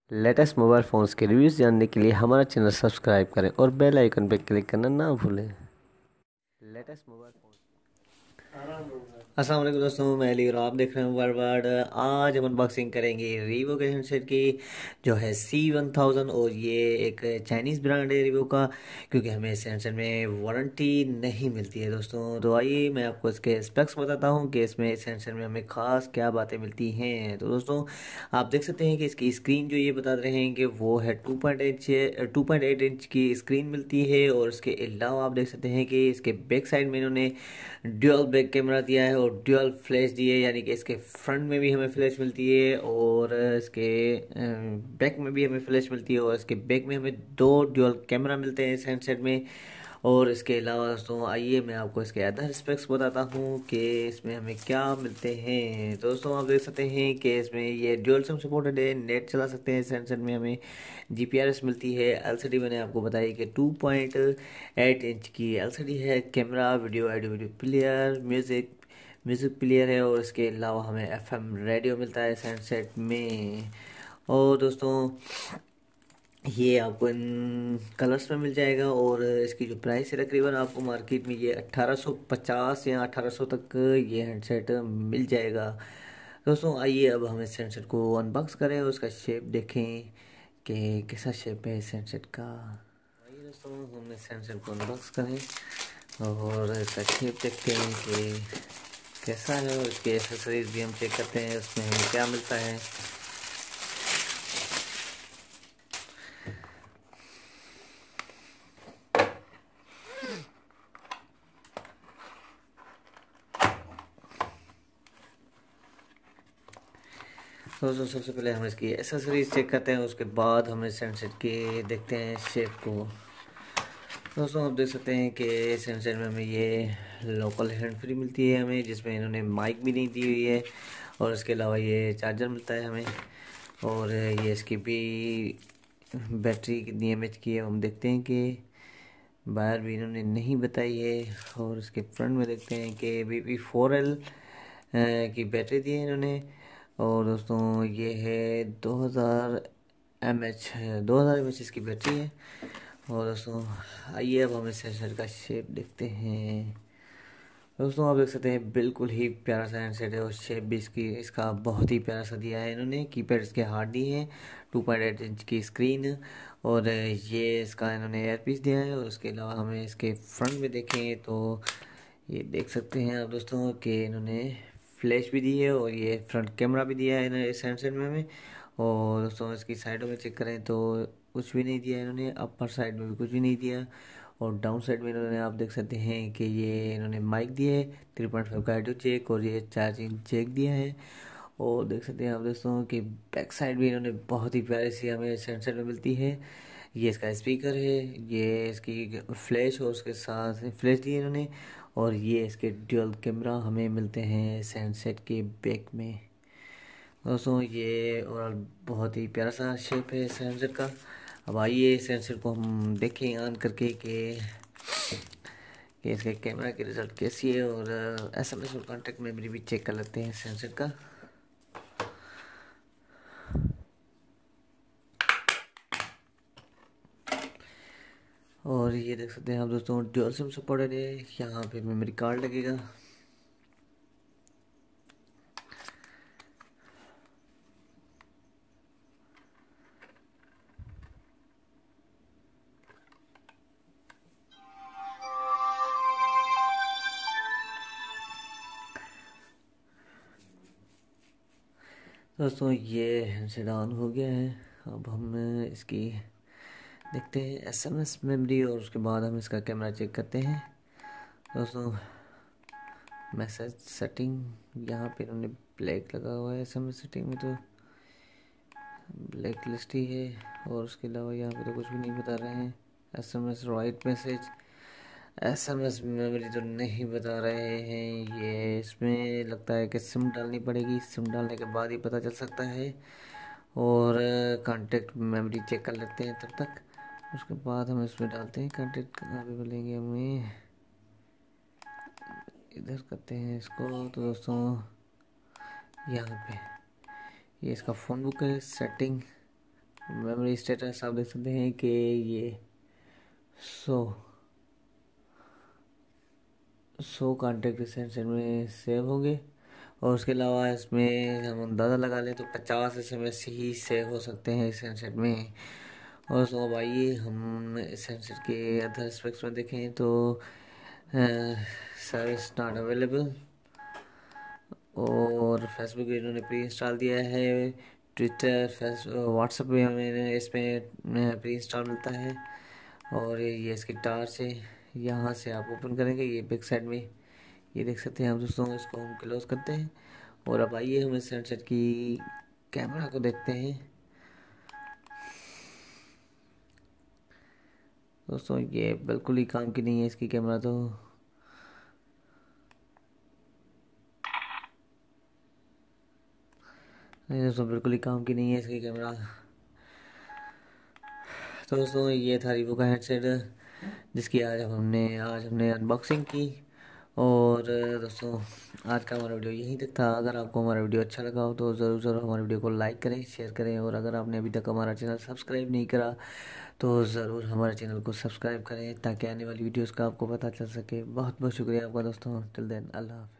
Latest mobile phones के reviews जानने के लिए हमारा चैनल सब्सक्राइब करें और बेल आइकन पर क्लिक करना ना भूलें। Latest mobile phone. अस्सलाम वालेकुम दोस्तों, मैं अली और आप देख रहे हैं वर्ल्ड। आज हम अनबॉक्सिंग करेंगे वीवो के हैंडसेट की जो है C1000 और ये एक चाइनीज़ ब्रांड है वीवो का, क्योंकि हमें इस हैंडसेट में वारंटी नहीं मिलती है दोस्तों। तो आइए मैं आपको इसके स्पेक्स बताता हूँ कि इसमें इस हैंडसेट में हमें ख़ास क्या बातें मिलती हैं। तो दोस्तों आप देख सकते हैं कि इसकी स्क्रीन जो ये बता रहे हैं कि वो है 2.8 इंच की स्क्रीन मिलती है। और इसके अलावा आप देख सकते हैं कि इसके बैक साइड में इन्होंने ड्यूअल बैक कैमरा दिया है और ड्यूअल फ्लैश दी है, यानी कि इसके फ्रंट में भी हमें फ्लैश मिलती है और इसके बैक में भी हमें फ्लैश मिलती है। और इसके बैक में हमें दो ड्यूअल कैमरा मिलते हैं इस हैंडसेट में। और इसके अलावा दोस्तों आइए मैं आपको इसके अदर स्पेक्स बताता हूँ कि इसमें हमें क्या मिलते हैं। तो दोस्तों आप देख सकते हैं कि इसमें ये ड्यूअल सिम सपोर्टेड है, नेट चला सकते हैं इस हैंडसेट में। हमें जीपीआरएस मिलती है, एलसीडी मैंने आपको बताई कि 2.8 इंच की एलसीडी है, camera, video video player, music player है। और इसके अलावा हमें एफएम रेडियो मिलता है इस हैंडसेट में। और दोस्तों ये आपको इन कलर्स में मिल जाएगा और इसकी जो प्राइस है तकरीबन आपको मार्केट में ये 1850 या 1800 तक ये हैंडसेट मिल जाएगा। दोस्तों आइए अब हम इस हैंडसेट को अनबॉक्स करें और उसका शेप देखें कि कैसा शेप है इस हैंडसेट का। आइए दोस्तों हम इस हैंडसेट को अनबॉक्स करें और इसका शेप देखते हैं कि कैसा है। और इसके एसेसरीज भी हम चेक करते हैं उसमें हमें क्या मिलता है। दोस्तों सबसे पहले हम इसकी एसेसरीज चेक करते हैं, उसके बाद हम इस हैंडसेट के देखते हैं शेप को। दोस्तों आप देख सकते हैं कि इस हैंडसेट में हमें ये लोकल हैंड फ्री मिलती है हमें, जिसमें इन्होंने माइक भी नहीं दी हुई है। और इसके अलावा ये चार्जर मिलता है हमें। और ये इसकी भी बैटरी कितनी एमएच की है हम देखते हैं कि बाहर भी इन्होंने नहीं बताई है। और इसके फ्रंट में देखते हैं कि VP4L की बैटरी दी है इन्होंने। और दोस्तों ये है 2000 mAh इसकी बैटरी है। और दोस्तों आइए अब हम इस हैंडसेट का शेप देखते हैं। दोस्तों आप देख सकते हैं बिल्कुल ही प्यारा सा हैंडसेट है और शेप भी इसका बहुत ही प्यारा सा दिया है इन्होंने। कीपैड इसके हार्ड दिए हैं, 2.8 इंच की स्क्रीन। और ये इसका इन्होंने एयरपीस दिया है। और उसके अलावा हमें इसके फ्रंट में देखें तो ये देख सकते हैं आप दोस्तों कि इन्होंने फ्लैश भी दी है और ये फ्रंट कैमरा भी दिया है इन्होंने इस हैंडसेट में हमें। और दोस्तों इसकी साइडों में चेक करें तो कुछ भी नहीं दिया इन्होंने, अपर साइड में भी कुछ भी नहीं दिया। और डाउन साइड में इन्होंने आप देख सकते हैं कि ये इन्होंने माइक दिए है, 3.5 का ऑडियो चेक और ये चार्जिंग चेक दिया है। और देख सकते हैं आप दोस्तों कि बैक साइड भी इन्होंने बहुत ही प्यारी सी हमें सेंसर में मिलती है। ये इसका स्पीकर है, ये इसकी फ्लैश और उसके साथ फ्लैश दी है इन्होंने। और ये इसके ड्यूअल कैमरा हमें मिलते हैं हैंडसेट के बैक में। दोस्तों ये ओवरऑल बहुत ही प्यारा सा शेप है इस हैंडसेट का। अब आइए इस हैंडसेट को हम देखें ऑन करके कि इसके कैमरा की रिज़ल्ट कैसी है। और SMS और कॉन्टैक्ट मेमोरी भी चेक कर लेते हैं इस हैंडसेट का। और ये देख सकते हैं आप दोस्तों ड्यूअल सिम सपोर्टेड है, यहाँ पे मेमोरी कार्ड लगेगा। दोस्तों ये हैंडसेट ऑन हो गया है। अब हम इसकी देखते हैं SMS मेमोरी और उसके बाद हम इसका कैमरा चेक करते हैं। दोस्तों मैसेज सेटिंग यहाँ पे इन्होंने ब्लैक लगा हुआ है, SMS सेटिंग में तो ब्लैक लिस्ट ही है। और उसके अलावा यहाँ पे तो कुछ भी नहीं बता रहे हैं। SMS write message, SMS memory तो नहीं बता रहे हैं। ये इसमें लगता है कि सिम डालनी पड़ेगी, सिम डालने के बाद ही पता चल सकता है। और कांटेक्ट मेमोरी चेक कर लेते हैं तब तक, उसके बाद हम इसमें डालते हैं कांटेक्ट कहाँ पे मिलेंगे हमें। इधर करते हैं इसको। तो दोस्तों यहाँ पे ये इसका फ़ोन बुक है, सेटिंग, मेमोरी स्टेटस आप देख सकते हैं कि ये 100 कॉन्टेक्ट इस हैंडसेट में सेव होंगे। और उसके अलावा इसमें हम अंदाज़ा लगा लें तो 50 SMS ही सेव हो सकते हैं इस हैंडसेट में। और तो अब आइए हम इस हैंडसेट के अदर स्पेक्स में देखें तो सर्विस नॉट अवेलेबल, और फेसबुक इन्होंने प्री इंस्टॉल दिया है। ट्विटर व्हाट्सएप भी हमें इसमें प्री इंस्टॉल मिलता है। और ये इसकी टार्च है, यहाँ से आप ओपन करेंगे ये बैक साइड में ये देख सकते हैं आप दोस्तों। इसको हम क्लोज करते हैं और अब आइए हम इस हैंडसेट की कैमरा को देखते हैं। दोस्तों ये बिल्कुल ही काम की नहीं है इसकी कैमरा, तो नहीं दोस्तों बिल्कुल ही काम की नहीं है इसकी कैमरा। तो दोस्तों ये था वीवो का हेडसेट जिसकी आज हमने अनबॉक्सिंग की। और दोस्तों आज का हमारा वीडियो यहीं तक था। अगर आपको हमारा वीडियो अच्छा लगा हो तो ज़रूर हमारे वीडियो को लाइक करें, शेयर करें, और अगर आपने अभी तक हमारा चैनल सब्सक्राइब नहीं करा तो ज़रूर हमारे चैनल को सब्सक्राइब करें ताकि आने वाली वीडियोस का आपको पता चल सके। बहुत बहुत शुक्रिया आपका दोस्तों। टिल देन अल्लाह हाफ़िज़।